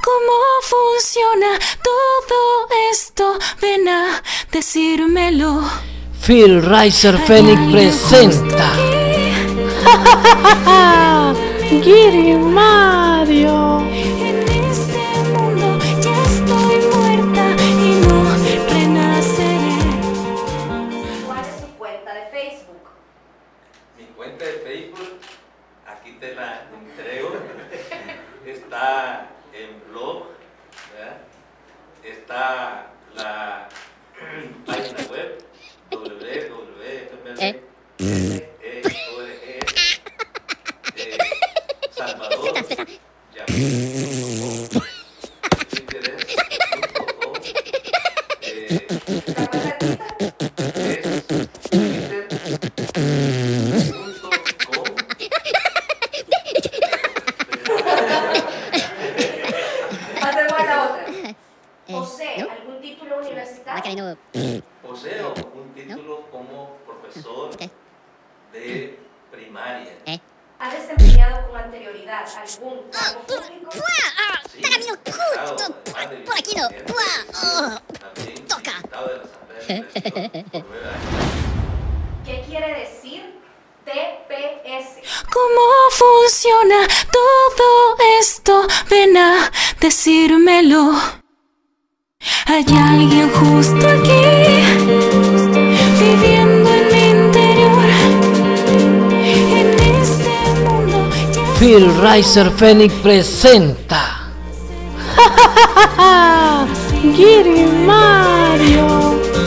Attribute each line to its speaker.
Speaker 1: ¿Cómo funciona todo esto? Ven a decírmelo.
Speaker 2: Phil Riser Phoenix presenta Giri Mario.
Speaker 1: En este mundo ya estoy muerta y no renaceré.
Speaker 3: ¿Cuál es su cuenta de Facebook?
Speaker 4: Mi cuenta de Facebook, aquí te la entrego, está en blog, ¿verdad? Está la página web www.fml.org Salvador Pinterest.com
Speaker 3: Pasemos a la otra. ¿Posee algún título universitario?
Speaker 4: Poseo un título como profesor de primaria.
Speaker 3: ¿Ha desempeñado con anterioridad algún cargo público?
Speaker 4: Sí, diputado, además de vicepresidente, también diputado de la Asamblea de la Nación por 9 años.
Speaker 3: ¿Qué quiere decir TPS?
Speaker 1: ¿Cómo funciona todo esto? Ven a decírmelo. Hay alguien justo aquí, viviendo en mi interior. En este mundo ya
Speaker 2: Phil Riser Phoenix presenta Giri Mario.